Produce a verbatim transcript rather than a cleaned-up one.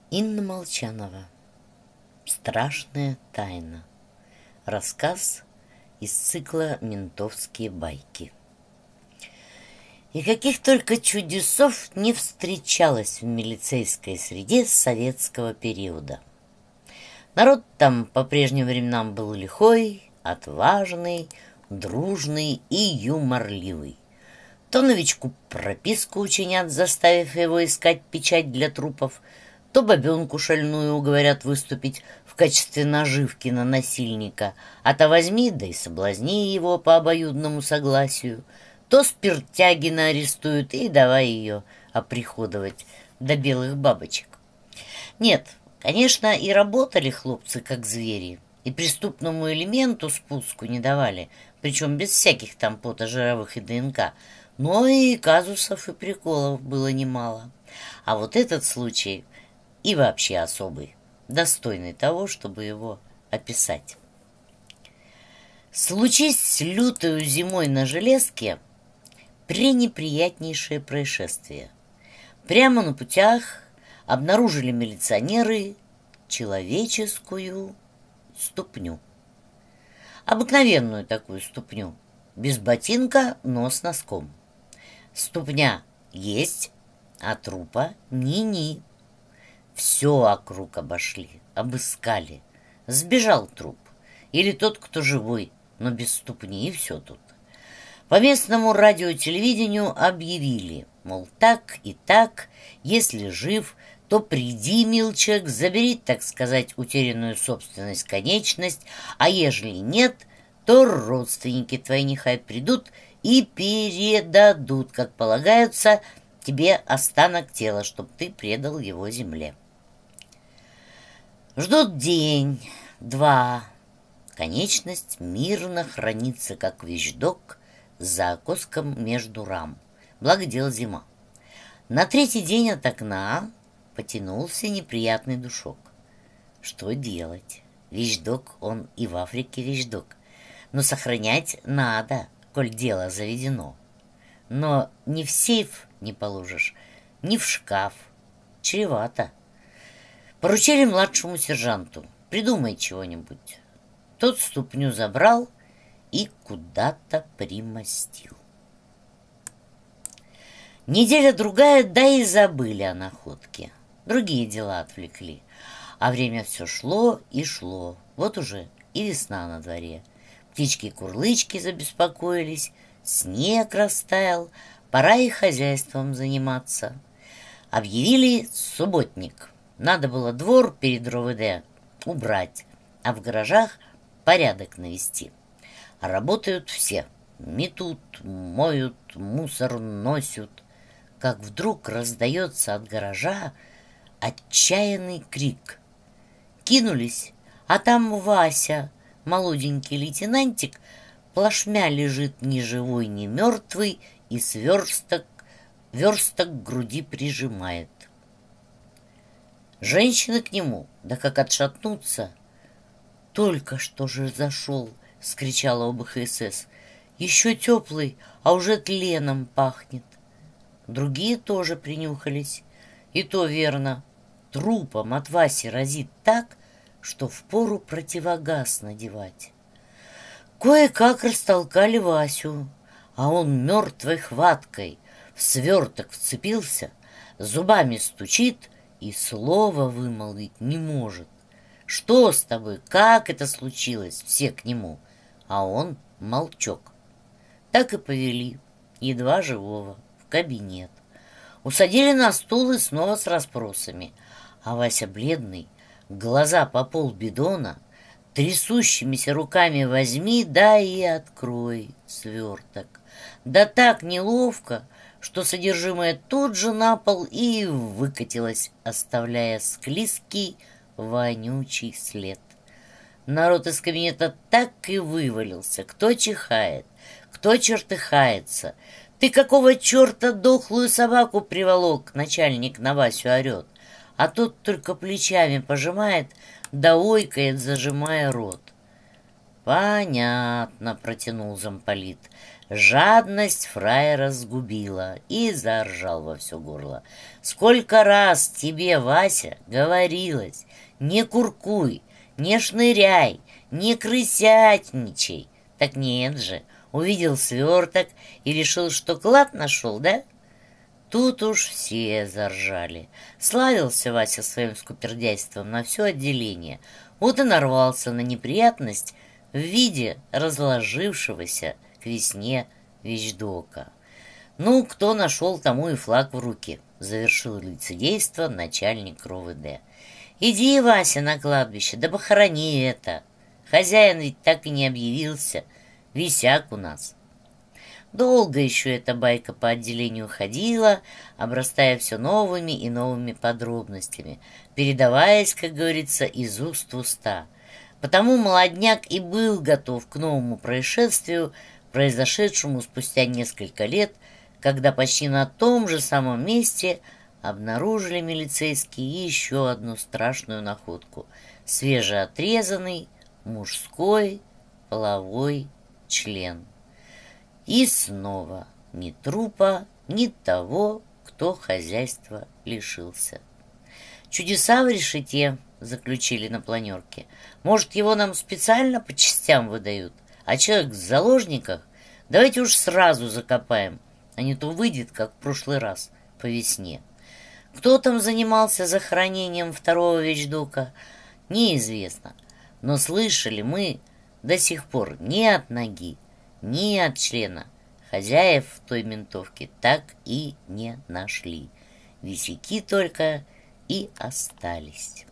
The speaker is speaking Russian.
Инна Молчанова. Страшная тайна. Рассказ из цикла «Ментовские байки». И каких только чудесов не встречалось в милицейской среде советского периода. Народ там по прежним временам был лихой, отважный, дружный и юморливый. То новичку прописку учинят, заставив его искать печать для трупов, то бабенку шальную уговорят выступить в качестве наживки на насильника, а то возьми, да и соблазни его по обоюдному согласию, то спиртягина арестуют и давай ее оприходовать до белых бабочек. Нет, конечно, и работали хлопцы как звери, и преступному элементу спуску не давали, причем без всяких там пота жировых и ДНК, но и казусов и приколов было немало. А вот этот случай и вообще особый, достойный того, чтобы его описать. Случись лютою зимой на железке пренеприятнейшее происшествие. Прямо на путях обнаружили милиционеры человеческую ступню. Обыкновенную такую ступню, без ботинка, но с носком. Ступня есть, а трупа ни-ни. Все округ обошли, обыскали. Сбежал труп. Или тот, кто живой, но без ступни, и все тут. По местному радиотелевидению объявили, мол, так и так, если жив, то приди, мил человек, забери, так сказать, утерянную собственность, конечность, а ежели нет, то родственники твои нехай придут и передадут, как полагается, тебе останок тела, чтоб ты предал его земле. Ждут день, два. Конечность мирно хранится, как вещдок, за окоском между рам. Благо дело зима. На третий день от окна потянулся неприятный душок. Что делать? Вещдок, он и в Африке вещдок. Но сохранять надо, коль дело заведено. Но ни в сейф не положишь, ни в шкаф. Чревато. Поручили младшему сержанту. Придумай чего-нибудь. Тот ступню забрал и куда-то примостил. Неделя-другая, да и забыли о находке. Другие дела отвлекли. А время все шло и шло. Вот уже и весна на дворе. Птички-курлычки забеспокоились, снег растаял, пора и хозяйством заниматься. Объявили субботник. Надо было двор перед РОВД убрать, а в гаражах порядок навести. Работают все. Метут, моют, мусор носят. Как вдруг раздается от гаража отчаянный крик. Кинулись, а там Вася, молоденький лейтенантик, плашмя лежит ни живой, ни мертвый и сверсток, версток к груди прижимает. Женщины к нему, да как отшатнуться. «Только что же зашел!» — вскричала оба ХСС. «Еще теплый, а уже тленом пахнет». Другие тоже принюхались. И то верно, трупом от Васи разит так, что впору противогаз надевать. Кое-как растолкали Васю, а он мертвой хваткой в сверток вцепился, зубами стучит и слова вымолвить не может. «Что с тобой? Как это случилось?» Все к нему, а он молчок. Так и повели, едва живого, в кабинет. Усадили на стул и снова с расспросами. А Вася бледный, глаза по полбидона, трясущимися руками возьми, да и открой сверток. Да так неловко, что содержимое тут же на пол и выкатилось, оставляя склизкий, вонючий след. Народ из кабинета так и вывалился. Кто чихает, кто чертыхается. «Ты какого черта дохлую собаку приволок?» Начальник на Васю орет. А тот только плечами пожимает, да ойкает, зажимая рот. «Понятно», — протянул замполит. Жадность фраера сгубила, и заржал во все горло. Сколько раз тебе, Вася, говорилось, не куркуй, не шныряй, не крысятничай. Так нет же, увидел сверток и решил, что клад нашел, да? Тут уж все заржали. Славился Вася своим скупердяйством на все отделение. Вот и нарвался на неприятность в виде разложившегося к весне вещдока. Ну, кто нашел, тому и флаг в руки, завершил лицедейство начальник РОВД. Иди, Вася, на кладбище, да похорони это. Хозяин ведь так и не объявился. Висяк у нас. Долго еще эта байка по отделению ходила, обрастая все новыми и новыми подробностями, передаваясь, как говорится, из уст в уста. Потому молодняк и был готов к новому происшествию, произошедшему спустя несколько лет, когда почти на том же самом месте обнаружили милицейские еще одну страшную находку — свежеотрезанный мужской половой член. И снова ни трупа, ни того, кто хозяйства лишился. «Чудеса в решете», — заключили на планерке. «Может, его нам специально по частям выдают? А человек в заложниках? Давайте уж сразу закопаем, а не то выйдет, как в прошлый раз, по весне». Кто там занимался захоронением второго вещдока, неизвестно. Но слышали мы до сих пор ни от ноги, ни от члена хозяев в той ментовке так и не нашли. Висяки только и остались.